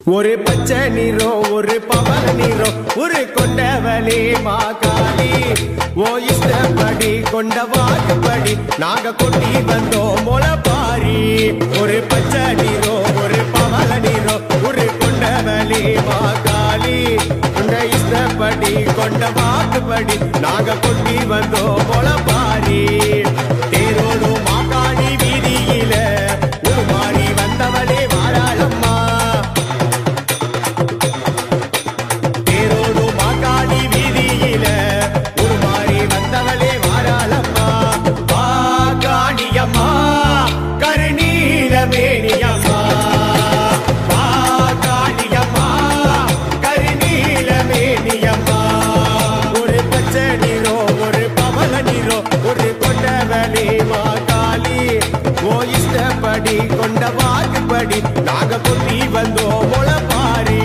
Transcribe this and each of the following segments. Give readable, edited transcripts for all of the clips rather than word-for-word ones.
ஒரு பச்சை நீரோ ஒரு பவள நீரோ ஒரு கொண்டவளே மாகாளி ஓ இஷ்டப்படி கொண்ட வாக்குப்படி நாங்க கொட்டி வந்தோம் முளப்பாரி. ஒரு பச்சை நீரோ ஒரு பவள நீரோ ஒரு கொண்டவளே மாகாளி உண்ட இஷ்டப்படி கொண்ட வாக்குப்படி நாங்க கொட்டி வந்தோம் முளப்பாரி. தேரோடும் மாகாணி வீதியில ஒரு மாறி வந்தவளே வாராளம்மா. கொண்ட வாக்குப்படி நாங்க கொட்டி வந்தோம் முளப்பாரி.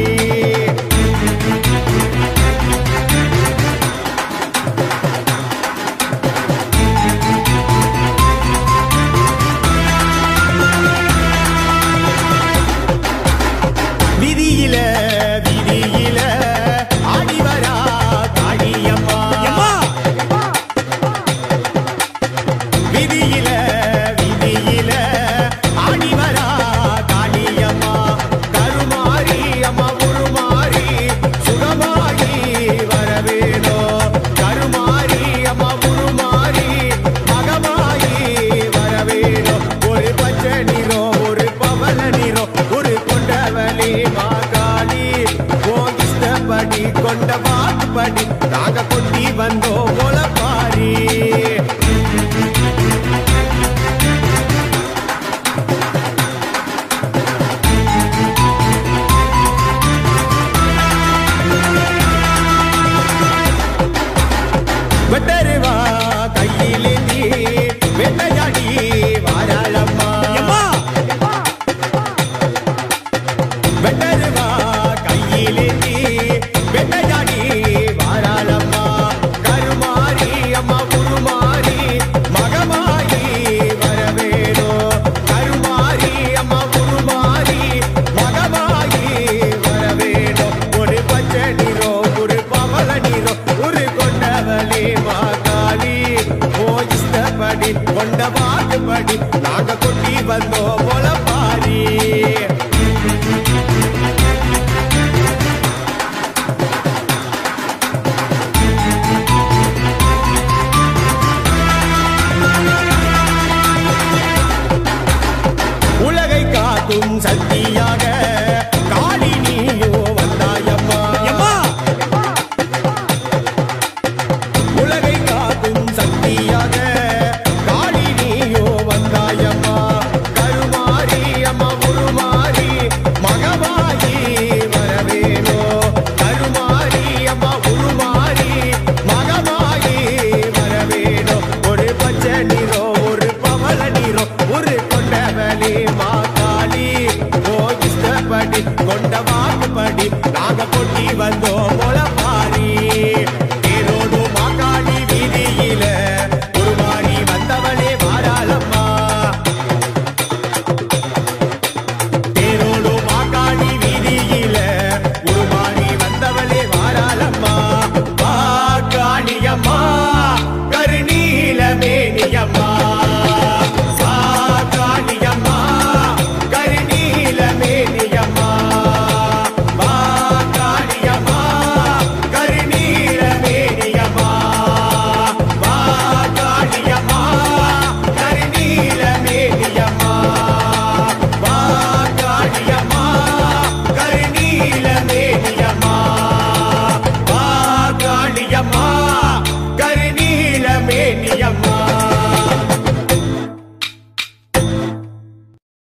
விதியில விதியில ஆடி வரா காளியம்மா. விதியில விதியில ஆடி வரா காளியம்மா. கருமாரி அம்மா உருமாறி சுகமாகி வரவேணோ. கருமாரி அம்மா உருமாறி மகமாகி வரவேணோ. ஒரு பச்சை நீரோ ஒரு பவள நீரோ ஒரு கொண்டவளே மாகாளி ஓ இஷ்டப்படி கொண்ட வாக்குப்படி நாங்க கொட்டி வந்தோம் முளப்பாரி. வெட்டருவா கையிலேந்தி வெட்டையாடி வாராளம்மா. வெட்டருவா கையிலேந்தி வெட்டையாடி வாராளம்மா. கருமாரி அம்மா உருமாறி மகமாயி வரவேணோ. கருமாரி அம்மா உருமாறி மகமாயி வரவேணோ. ஒரு பச்சை நீரோ ஒரு பவள நீரோ ஒரு கொண்டவளே மாகாளி ஓ இஷ்டப்படி கொண்ட வாக்குப்படி நாங்க கொட்டி வந்தோம்